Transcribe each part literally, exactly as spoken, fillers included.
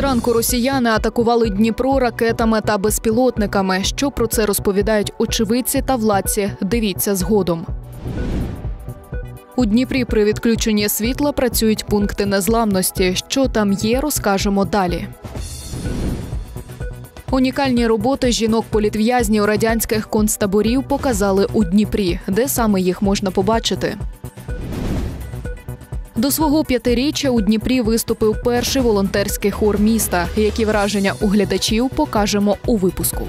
Зранку росіяни атакували Дніпро ракетами та безпілотниками. Що про це розповідають очевидці та владці? Дивіться згодом. У Дніпрі при відключенні світла працюють пункти незламності. Що там є, розкажемо далі. Унікальні роботи жінок-політв'язнів радянських концтаборів показали у Дніпрі. Де саме їх можна побачити? До свого п'ятиріччя у Дніпрі виступив перший волонтерський хор міста. Які враження у глядачів, покажемо у випуску.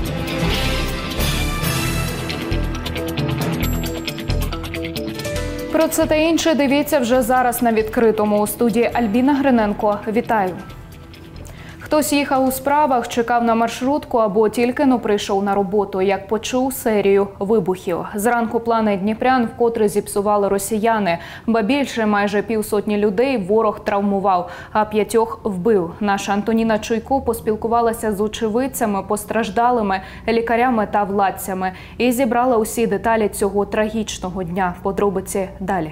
Про це та інше дивіться вже зараз на відкритому. У студії Альбіна Гриненко. Вітаю! Хтось їхав у справах, чекав на маршрутку або тільки-но прийшов на роботу, як почув серію вибухів. Зранку плани дніпрян вкотре зіпсували росіяни. Ба більше, майже півсотні людей ворог травмував, а п'ятьох вбив. Наша Антоніна Чуйко поспілкувалася з очевидцями, постраждалими, лікарями та владцями і зібрала усі деталі цього трагічного дня. Подробиці далі.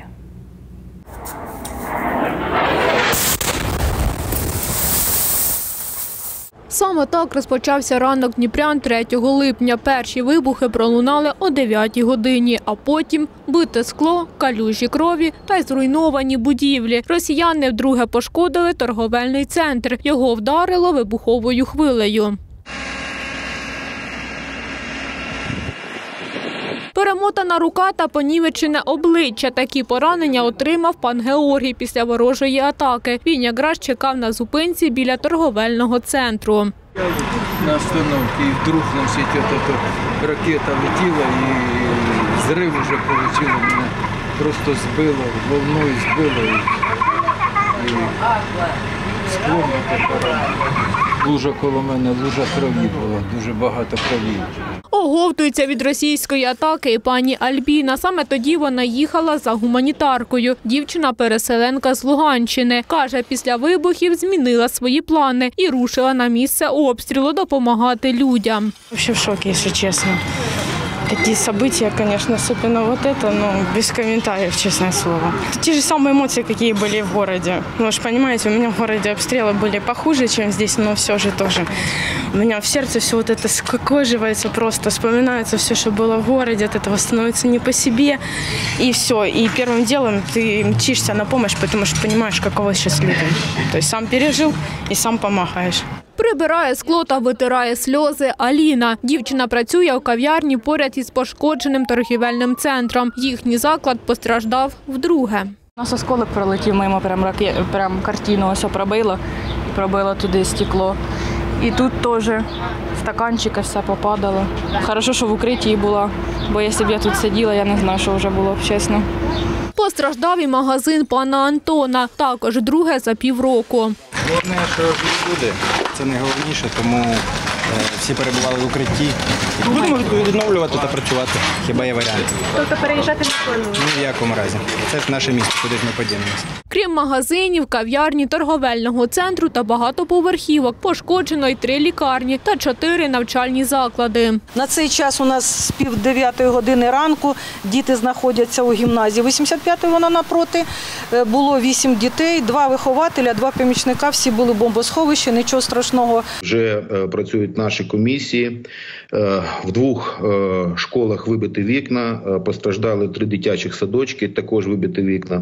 Саме так розпочався ранок дніпрян третього липня. Перші вибухи пролунали о дев'ятій годині, а потім бите скло, калюжі крові та й зруйновані будівлі. Росіяни вдруге пошкодили торговельний центр. Його вдарило вибуховою хвилею. Перемотана рука та понівечене обличчя. Такі поранення отримав пан Георгій після ворожої атаки. Він якраз чекав на зупинці біля торговельного центру. На остановці і вдруг на світі ракета летіла і зрив вже отримав. Мене просто збило, волною збило і, і склом поранило. Лужа коло мене, лужа крові була, дуже багато крові. Оговтується від російської атаки і пані Альбіна. Саме тоді вона їхала за гуманітаркою. Дівчина-переселенка з Луганщини. Каже, після вибухів змінила свої плани і рушила на місце обстрілу допомагати людям. Вообще в шоке, если честно. Такие события, конечно, особенно вот это, но без комментариев, честное слово. Это те же самые эмоции, какие были в городе. Ну, вы же понимаете, у меня в городе обстрелы были похуже, чем здесь, но все же тоже. У меня в сердце все вот это скукоживается просто, вспоминается все, что было в городе, от этого становится не по себе, и все. И первым делом ты мчишься на помощь, потому что понимаешь, каково сейчас людям. То есть сам пережил и сам помогаешь. Прибирає скло та витирає сльози Аліна. Дівчина працює у кав'ярні поряд із пошкодженим торгівельним центром. Їхній заклад постраждав вдруге. У нас осколок пролетів мимо, прям, раке... прям картину ось пробило, пробило туди стекло. І тут теж стаканчики все попадало. Хорошо, що в укритті була, бо якщо б я тут сиділа, я не знаю, що вже було б, чесно. Постраждав і магазин пана Антона, також друге за півроку. Головне, що люди, це найголовніше, тому всі перебували в укритті. Будемо відновлювати та працювати, хіба є варіант. Тобто переїжджати не плануєте? Ні в якому разі. Це наше місто, куди ж ми подінемося. Крім магазинів, кав'ярні, торговельного центру та багатоповерхівок, пошкоджено й три лікарні та чотири навчальні заклади. На цей час у нас з пів дев'ятої години ранку діти знаходяться у гімназії. вісімдесят п'ятої вона напроти. Було вісім дітей, два вихователя, два помічника, всі були в бомбосховищі, нічого страшного. Вже працюють наші комісії. В двох школах вибиті вікна, постраждали три дитячих садочки, також вибиті вікна.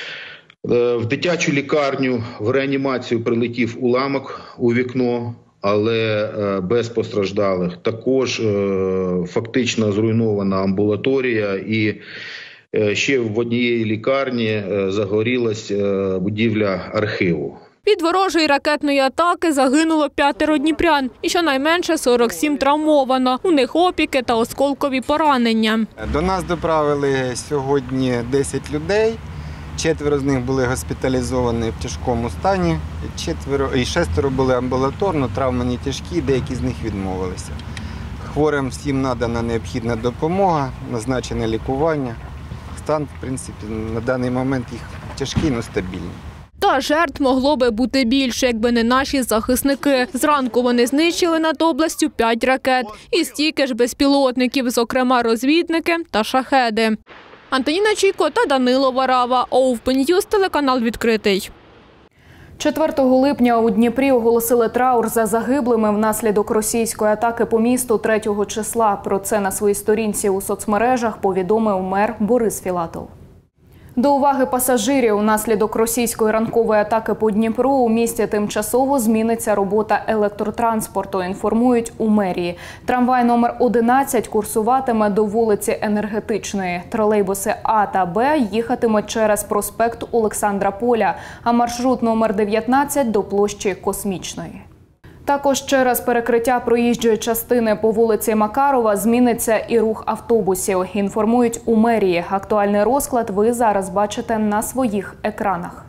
В дитячу лікарню в реанімацію прилетів уламок у вікно, але без постраждалих. Також фактично зруйнована амбулаторія і ще в одній лікарні загорілась будівля архіву. Від ворожої ракетної атаки загинуло п'ятеро дніпрян і щонайменше сорок сім травмовано. У них опіки та осколкові поранення. До нас доправили сьогодні десять людей. Четверо з них були госпіталізовані в тяжкому стані, четверо, і шестеро були амбулаторно, травмані тяжкі, деякі з них відмовилися. Хворим всім надана необхідна допомога, назначене лікування. Стан, в принципі, на даний момент їх тяжкий, але стабільний. Та жертв могло би бути більше, якби не наші захисники. Зранку вони знищили над областю п'ять ракет і стільки ж безпілотників, зокрема розвідники та шахеди. Антоніна Чуйко та Данило Варава. Open News, телеканал «Відкритий». четвертого липня у Дніпрі оголосили траур за загиблими внаслідок російської атаки по місту третього числа. Про це на своїй сторінці у соцмережах повідомив мер Борис Філатов. До уваги пасажирів, внаслідок російської ранкової атаки по Дніпру у місті тимчасово зміниться робота електротранспорту, інформують у мерії. Трамвай номер одинадцять курсуватиме до вулиці Енергетичної. Тролейбуси А та Б їхатимуть через проспект Олександра Поля, а маршрут номер дев'ятнадцять – до площі Космічної. Також через перекриття проїжджої частини по вулиці Макарова зміниться і рух автобусів, інформують у мерії. Актуальний розклад ви зараз бачите на своїх екранах.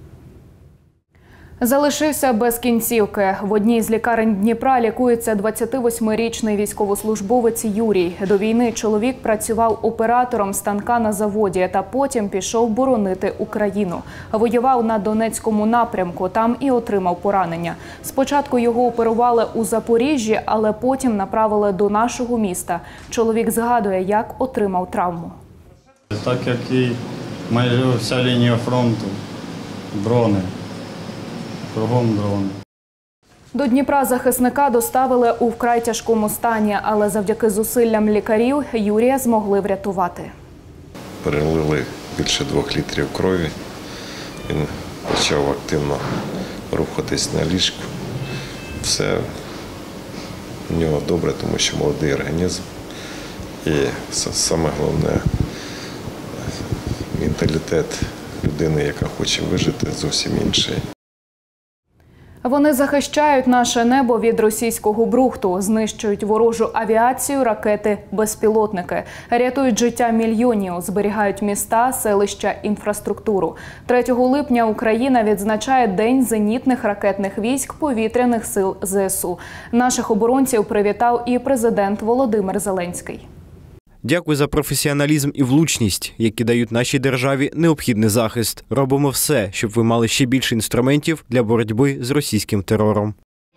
Залишився без кінцівки. В одній з лікарень Дніпра лікується двадцятивосьмирічний військовослужбовець Юрій. До війни чоловік працював оператором станка на заводі та потім пішов боронити Україну. Воював на Донецькому напрямку, там і отримав поранення. Спочатку його оперували у Запоріжжі, але потім направили до нашого міста. Чоловік згадує, як отримав травму. Так як і майже вся лінія фронту, дрони. Кругом дрони. До Дніпра захисника доставили у вкрай тяжкому стані, але завдяки зусиллям лікарів Юрія змогли врятувати. Перелили більше двох літрів крові. Він почав активно рухатись на ліжку. Все в нього добре, тому що молодий організм. І саме головне – менталітет людини, яка хоче вижити, зовсім інший. Вони захищають наше небо від російського брухту, знищують ворожу авіацію, ракети, безпілотники, рятують життя мільйонів, зберігають міста, селища, інфраструктуру. третього липня Україна відзначає День зенітних ракетних військ повітряних сил ЗСУ. Наших оборонців привітав і президент Володимир Зеленський. Дякую за професіоналізм і влучність, які дають нашій державі необхідний захист. Робимо все, щоб ви мали ще більше інструментів для боротьби з російським терором.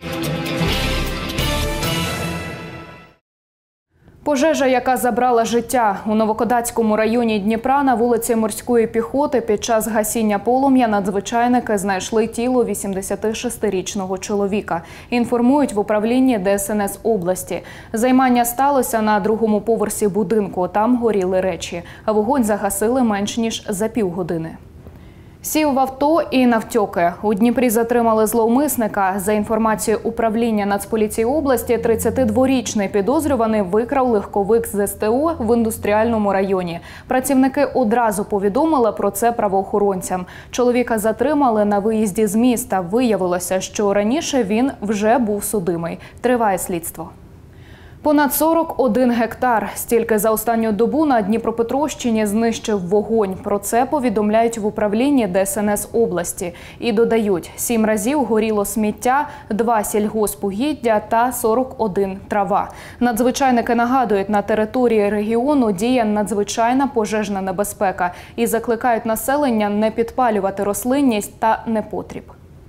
Пожежа, яка забрала життя. У Новокодацькому районі Дніпра на вулиці Морської піхоти під час гасіння полум'я надзвичайники знайшли тіло вісімдесятишестирічного чоловіка. Інформують в управлінні Де Ес Ен Ес області. Займання сталося на другому поверсі будинку. Там горіли речі. Вогонь загасили менш ніж за півгодини. Сів в авто і навтьоки. У Дніпрі затримали зловмисника. За інформацією управління Нацполіції області, тридцятидворічний підозрюваний викрав легковик з Ес Те О в індустріальному районі. Працівники одразу повідомили про це правоохоронцям. Чоловіка затримали на виїзді з міста. Виявилося, що раніше він вже був судимий. Триває слідство. Понад сорок один гектар. Стільки за останню добу на Дніпропетровщині знищив вогонь. Про це повідомляють в управлінні Де Ес Ен Ес області. І додають, сім разів горіло сміття, два сільгоспугіддя та сорок один трава. Надзвичайники нагадують, на території регіону діє надзвичайна пожежна небезпека і закликають населення не підпалювати рослинність та непотріб.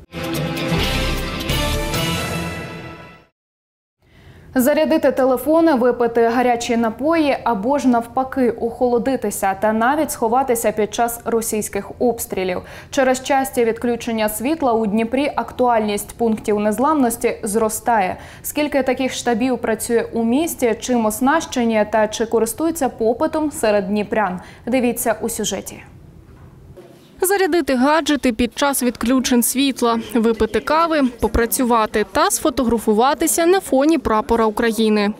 Зарядити телефони, випити гарячі напої або ж навпаки охолодитися та навіть сховатися під час російських обстрілів. Через часті відключення світла у Дніпрі актуальність пунктів незламності зростає. Скільки таких штабів працює у місті, чим оснащені та чи користуються попитом серед дніпрян? Дивіться у сюжеті. Зарядити гаджети під час відключень світла, випити кави, попрацювати та сфотографуватися на фоні прапора України.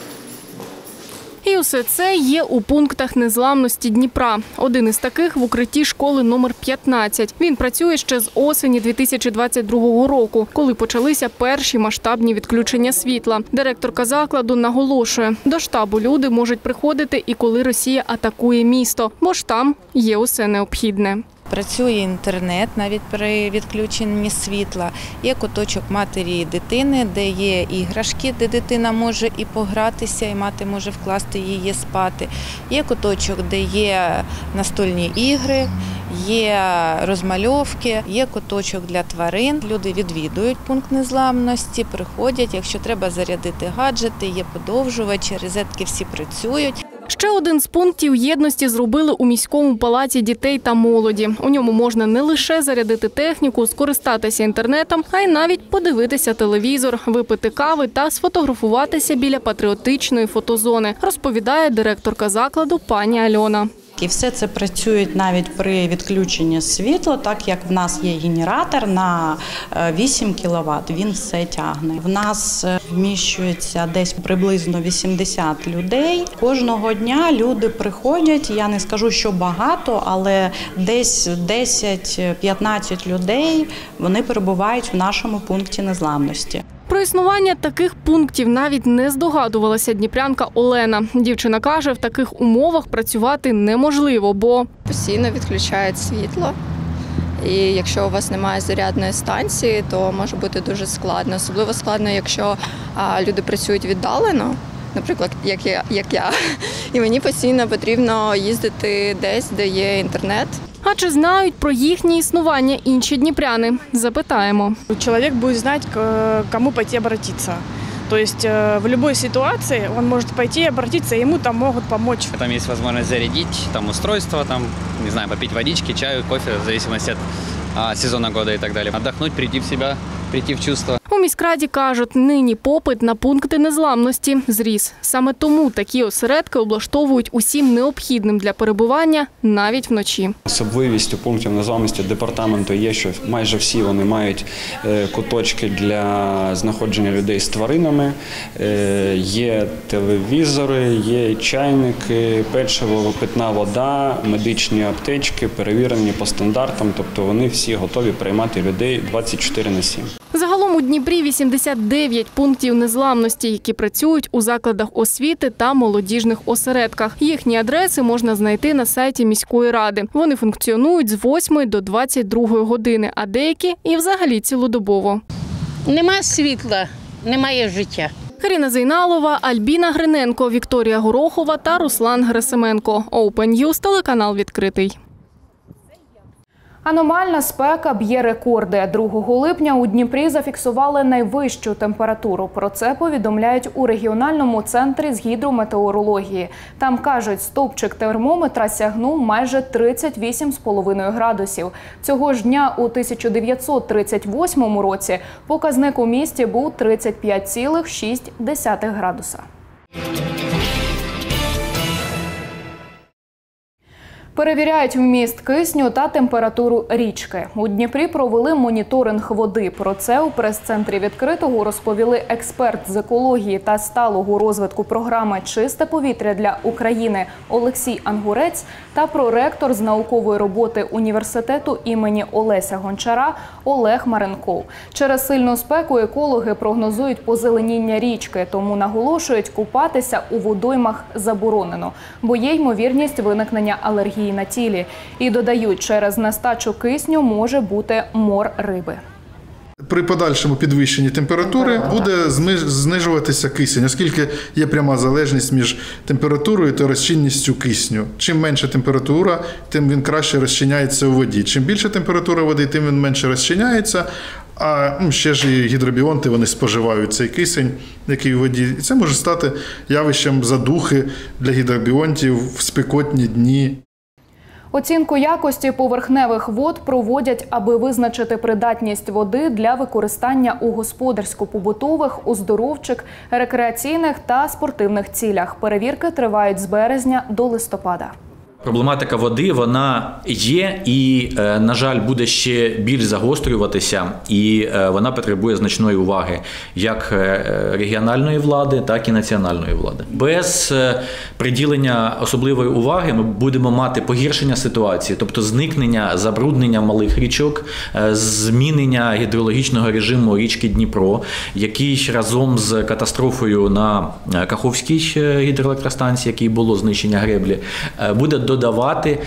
І усе це є у пунктах незламності Дніпра. Один із таких в укритті школи номер п'ятнадцять. Він працює ще з осені дві тисячі двадцять другого року, коли почалися перші масштабні відключення світла. Директорка закладу наголошує, до штабу люди можуть приходити і коли Росія атакує місто, бо ж там є усе необхідне. Працює інтернет навіть при відключенні світла. Є куточок матері і дитини, де є іграшки, де дитина може і погратися, і мати може вкласти її спати. Є куточок, де є настольні ігри, є розмальовки, є куточок для тварин. Люди відвідують пункт незламності, приходять, якщо треба зарядити гаджети, є подовжувачі, розетки всі працюють. Ще один з пунктів єдності зробили у міському палаці дітей та молоді. У ньому можна не лише зарядити техніку, скористатися інтернетом, а й навіть подивитися телевізор, випити кави та сфотографуватися біля патріотичної фотозони, розповідає директорка закладу пані Альона. І все це працює навіть при відключенні світла, так як в нас є генератор на вісім кіловат, він все тягне. В нас вміщується десь приблизно вісімдесят людей. Кожного дня люди приходять, я не скажу, що багато, але десь десять-п'ятнадцять людей, вони перебувають в нашому пункті незламності. Про існування таких пунктів навіть не здогадувалася дніпрянка Олена. Дівчина каже, в таких умовах працювати неможливо, бо постійно відключають світло. І якщо у вас немає зарядної станції, то може бути дуже складно. Особливо складно, якщо а, люди працюють віддалено, наприклад, як я, як я. І мені постійно потрібно їздити десь, де є інтернет. А чи знають про їхнє існування інші дніпряни? Запитаємо. Чоловік буде знати, кому пойти обратитися. То есть в любой ситуации он может пойти и обратиться, и ему там могут помочь. Там есть возможность зарядить там устройство, там, не знаю, попить водички, чаю, кофе, в зависимости от а, сезона года и так далее. Отдохнуть, прийти в себя, прийти в чувство. У міськраді кажуть, нині попит на пункти незламності зріс. Саме тому такі осередки облаштовують усім необхідним для перебування навіть вночі. Особливістю пунктів незламності департаменту є, що майже всі вони мають куточки для знаходження людей з тваринами. Є телевізори, є чайники, печиво, питна вода, медичні аптечки, перевірені по стандартам. Тобто вони всі готові приймати людей двадцять чотири на сім. Загалом у Дніпрі вісімдесят дев'ять пунктів незламності, які працюють у закладах освіти та молодіжних осередках. Їхні адреси можна знайти на сайті міської ради. Вони функціонують з восьмої до двадцять другої години, а деякі і взагалі цілодобово. Немає світла, немає життя. Каріна Зейналова, Альбіна Гриненко, Вікторія Горохова та Руслан Герасименко. Open News, телеканал «Відкритий». Аномальна спека б'є рекорди. другого липня у Дніпрі зафіксували найвищу температуру. Про це повідомляють у регіональному центрі з гідрометеорології. Там кажуть, стовпчик термометра сягнув майже тридцять вісім цілих п'ять десятих градусів. Цього ж дня у тисяча дев'ятсот тридцять восьмому році показник у місті був тридцять п'ять цілих шість десятих градуса. Перевіряють вміст кисню та температуру річки. У Дніпрі провели моніторинг води. Про це у прес-центрі «Відкритого» розповіли експерт з екології та сталого розвитку програми «Чисте повітря для України» Олексій Ангурець та проректор з наукової роботи університету імені Олеся Гончара Олег Маренков. Через сильну спеку екологи прогнозують позеленіння річки, тому наголошують, купатися у водоймах заборонено, бо є ймовірність виникнення алергії на тілі. І додають, через нестачу кисню може бути мор риби. При подальшому підвищенні температури буде знижуватися кисень, оскільки є пряма залежність між температурою та розчинністю кисню. Чим менша температура, тим він краще розчиняється у воді. Чим більша температура води, тим він менше розчиняється. А ну, ще ж і гідробіонти, вони споживають цей кисень, який у воді. І це може стати явищем задухи для гідробіонтів в спекотні дні. Оцінку якості поверхневих вод проводять, аби визначити придатність води для використання у господарсько-побутових, оздоровчих, рекреаційних та спортивних цілях. Перевірки тривають з березня до листопада. Проблематика води, вона є і, на жаль, буде ще більш загострюватися, і вона потребує значної уваги як регіональної влади, так і національної влади. Без приділення особливої уваги ми будемо мати погіршення ситуації, тобто зникнення, забруднення малих річок, змінення гідрологічного режиму річки Дніпро, який разом з катастрофою на Каховській гідроелектростанції, якій було знищення греблі, буде додавати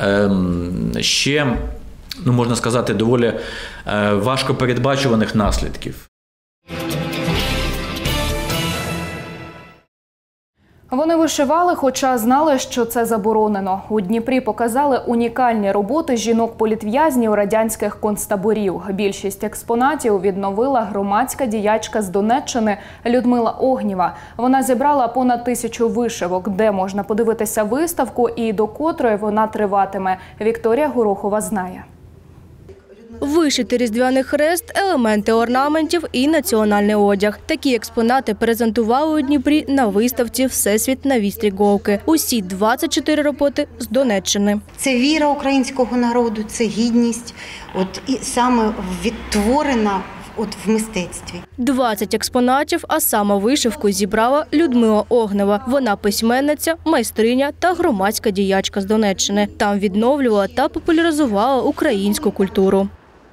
ще, ну, можна сказати, доволі важко передбачуваних наслідків. Вони вишивали, хоча знали, що це заборонено. У Дніпрі показали унікальні роботи жінок-політв'язнів радянських концтаборів. Більшість експонатів відновила громадська діячка з Донеччини Людмила Огнєва. Вона зібрала понад тисячу вишивок, де можна подивитися виставку і до котрої вона триватиме. Вікторія Горохова знає. Вишити різдвяний хрест, елементи орнаментів і національний одяг. Такі експонати презентували у Дніпрі на виставці «Всесвіт на вістрі голки». Усі двадцять чотири роботи з Донеччини. Це віра українського народу, це гідність, от і саме відтворена от в мистецтві. двадцять експонатів, а саме вишивку зібрала Людмила Огнєва. Вона письменниця, майстриня та громадська діячка з Донеччини. Там відновлювала та популяризувала українську культуру.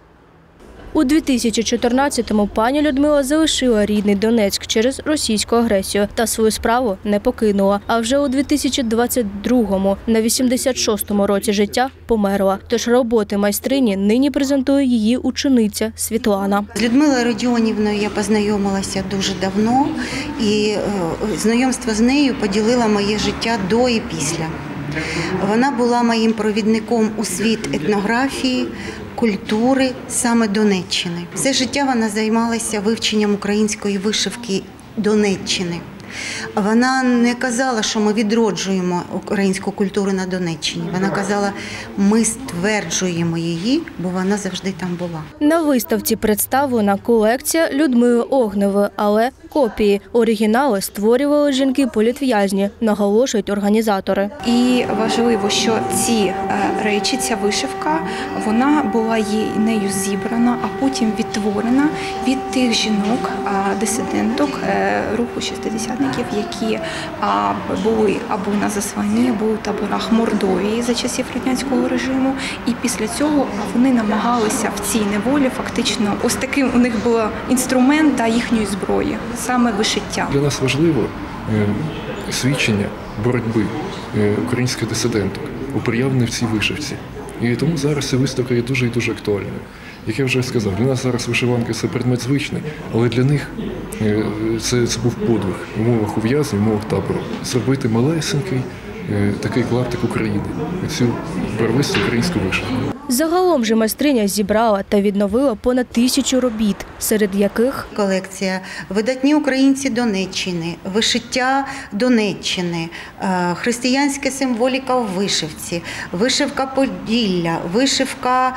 У дві тисячі чотирнадцятому пані Людмила залишила рідний Донецьк через російську агресію та свою справу не покинула. А вже у дві тисячі двадцять другому, на вісімдесят шостому році життя, померла. Тож роботи майстрині нині презентує її учениця Світлана. З Людмилою Родіонівною я познайомилася дуже давно, і знайомство з нею поділило моє життя до і після. Вона була моїм провідником у світ етнографії, культури саме Донеччини. Все життя вона займалася вивченням української вишивки Донеччини. Вона не казала, що ми відроджуємо українську культуру на Донеччині. Вона казала, ми стверджуємо її, бо вона завжди там була. На виставці представлена колекція Людмили Огнєвої, але копії. Оригінали створювали жінки-політв'язні, наголошують організатори. І важливо, що ці речі, ця вишивка, вона була їй нею зібрана, а потім відтворена від тих жінок, дисиденток руху шістдесятників, які були або на засланні, або у таборах Мордовії за часів радянського режиму. І після цього вони намагалися в цій неволі фактично, ось таким у них був інструмент та їхньої зброї, саме вишиття. Для нас важливо свідчення боротьби українських дисиденток, уприявлених в цій вишивці. І тому зараз ця виставка є дуже і дуже актуальною. Як я вже сказав, для нас зараз вишиванка – це предмет звичний, але для них це, це був подвиг в умовах ув'язнення, в умовах табору. Зробити малесенький такий клаптик України, цю барвисту українську вишивку. Загалом же майстриня зібрала та відновила понад тисячу робіт, серед яких колекція «Видатні українці Донеччини», «Вишиття Донеччини», «Християнська символіка в вишивці», «Вишивка Поділля», «Вишивка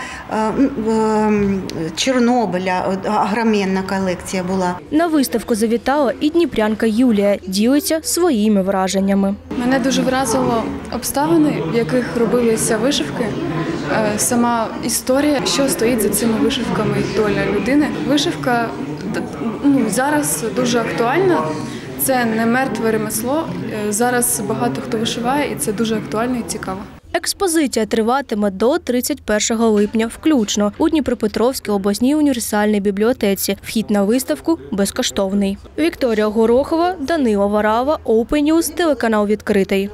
Чорнобиля», агроменна колекція була. На виставку завітала і дніпрянка Юлія, ділиться своїми враженнями. Мене дуже вразило обставини, в яких робилися вишивки, сама історія, що стоїть за цими вишивками, доля людини. Вишивка ну, зараз дуже актуальна, це не мертве ремесло, зараз багато хто вишиває і це дуже актуально і цікаво. Експозиція триватиме до тридцять першого липня включно у Дніпропетровській обласній універсальній бібліотеці. Вхід на виставку безкоштовний. Вікторія Горохова, Данило Варава, Open News, телеканал «Відкритий».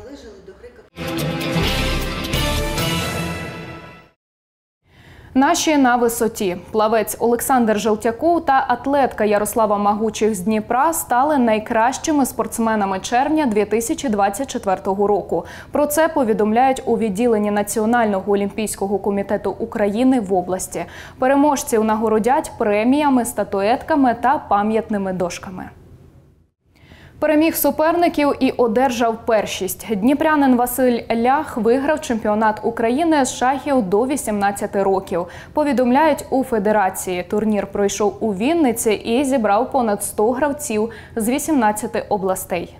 Наші на висоті. Плавець Олександр Желтяков та атлетка Ярослава Магучих з Дніпра стали найкращими спортсменами червня дві тисячі двадцять четвертого року. Про це повідомляють у відділенні Національного олімпійського комітету України в області. Переможців нагородять преміями, статуетками та пам'ятними дошками. Переміг суперників і одержав першість. Дніпрянин Василь Лях виграв чемпіонат України з шахів до вісімнадцяти років. Повідомляють у федерації. Турнір пройшов у Вінниці і зібрав понад сто гравців з вісімнадцяти областей.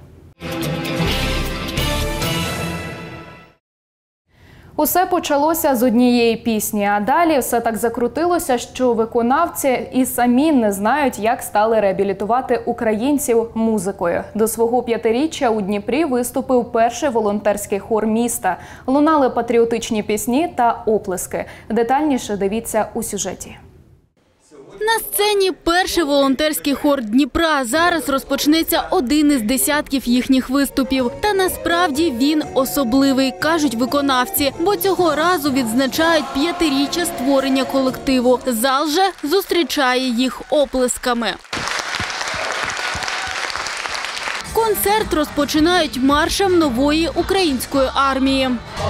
Усе почалося з однієї пісні, а далі все так закрутилося, що виконавці і самі не знають, як стали реабілітувати українців музикою. До свого п'ятиріччя у Дніпрі виступив перший волонтерський хор міста. Лунали патріотичні пісні та оплески. Детальніше дивіться у сюжеті. На сцені перший волонтерський хор Дніпра. Зараз розпочнеться один із десятків їхніх виступів. Та насправді він особливий, кажуть виконавці, бо цього разу відзначають п'ятиріччя створення колективу. Зал же зустрічає їх оплесками. Концерт розпочинають маршем нової української армії.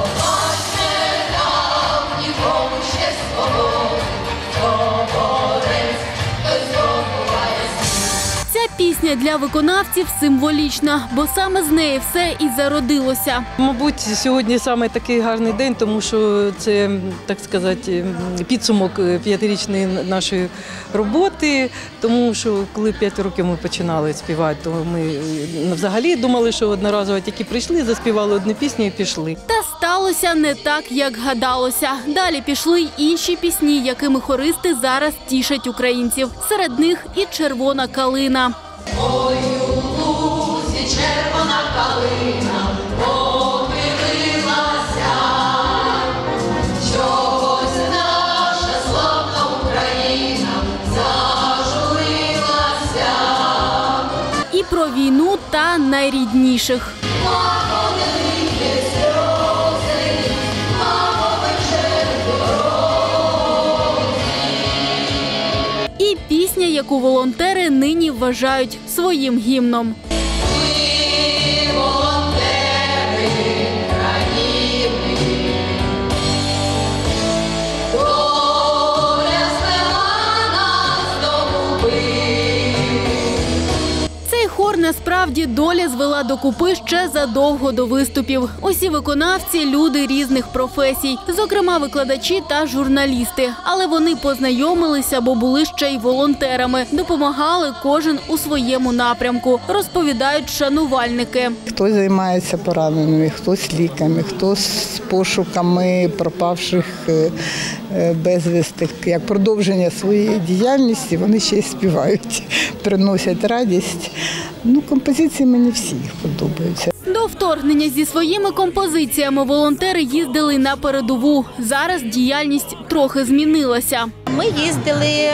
Ця пісня для виконавців символічна, бо саме з неї все і зародилося. Мабуть, сьогодні саме такий гарний день, тому що це, так сказати, підсумок п'ятирічної нашої роботи. Тому що коли п'ять років ми починали співати, то ми взагалі думали, що одноразово тільки прийшли, заспівали одну пісню і пішли. Та сталося не так, як гадалося. Далі пішли й інші пісні, якими хористи зараз тішать українців. Серед них і «Червона калина». Ой, у лузі червона калина похилилася, чогось наша славна Україна зажурилася. І про війну та найрідніших. І пісня, яку волонтери нині вважають своїм гімном. Цей хор насправді доля звела докупи ще задовго до виступів. Усі виконавці – люди різних професій, зокрема викладачі та журналісти. Але вони познайомилися, бо були ще й волонтерами. Допомагали кожен у своєму напрямку, розповідають шанувальники. Хтось займається пораненими, хтось ліками, хтось пошуками пропавших безвісти. Як продовження своєї діяльності вони ще й співають, приносять радість. Ну, композиції мені всі подобаються. До вторгнення зі своїми композиціями волонтери їздили на передову. Зараз діяльність трохи змінилася. Ми їздили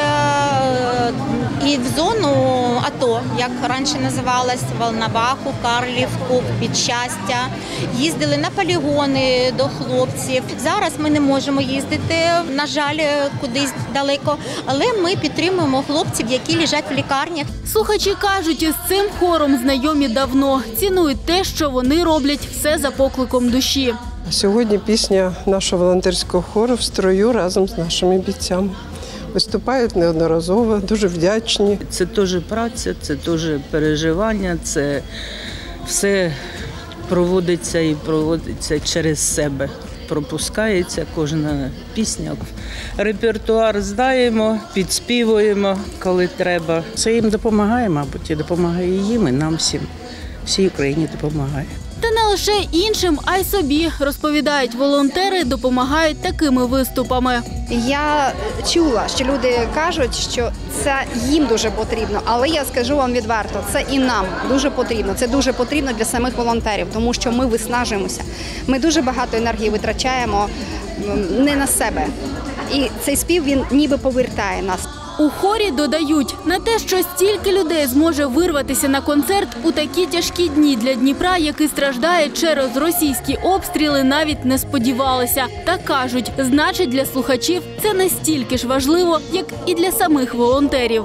і в зону АТО, як раніше називалась, Волноваху, Карлівку, Підщастя. Їздили на полігони до хлопців. Зараз ми не можемо їздити, на жаль, кудись далеко, але ми підтримуємо хлопців, які лежать в лікарнях. Слухачі кажуть, із цим хором знайомі давно. Цінують те, що вони роблять все за покликом душі. Сьогодні пісня нашого волонтерського хору в строю разом з нашими бійцями. Виступають неодноразово, дуже вдячні. Це теж праця, це теж переживання, це все проводиться і проводиться через себе. Пропускається кожна пісня. Репертуар знаємо, підспівуємо, коли треба. Це їм допомагає, мабуть, і допомагає їм, і нам всім, всій Україні допомагає. Та не лише іншим, а й собі, розповідають волонтери, допомагають такими виступами. Я чула, що люди кажуть, що це їм дуже потрібно, але я скажу вам відверто, це і нам дуже потрібно. Це дуже потрібно для самих волонтерів, тому що ми виснажуємося. Ми дуже багато енергії витрачаємо не на себе. І цей спів, він ніби повертає нас. У хорі додають, на те, що стільки людей зможе вирватися на концерт у такі тяжкі дні для Дніпра, який страждає через російські обстріли, навіть не сподівалися. Та кажуть, значить для слухачів це настільки ж важливо, як і для самих волонтерів.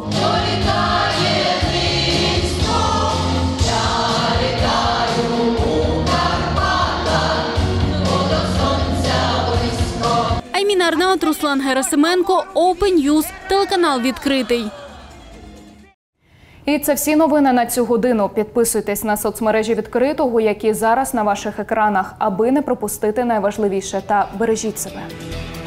Айміна Арнаут, Руслан Герасименко, Open News, телеканал «Відкритий». І це всі новини на цю годину. Підписуйтесь на соцмережі «Відкритого», які зараз на ваших екранах, аби не пропустити найважливіше. Та бережіть себе.